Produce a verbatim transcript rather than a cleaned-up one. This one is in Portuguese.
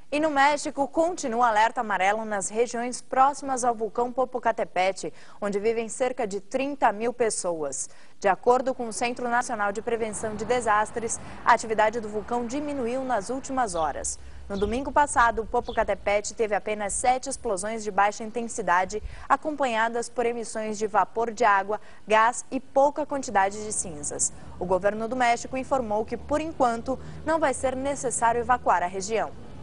E no México, continua alerta amarelo nas regiões próximas ao vulcão Popocatépetl, onde vivem cerca de trinta mil pessoas. De acordo com o Centro Nacional de Prevenção de Desastres, a atividade do vulcão diminuiu nas últimas horas. No domingo passado, o Popocatépetl teve apenas sete explosões de baixa intensidade, acompanhadas por emissões de vapor de água, gás e pouca quantidade de cinzas. O governo do México informou que, por enquanto, não vai ser necessário evacuar a região.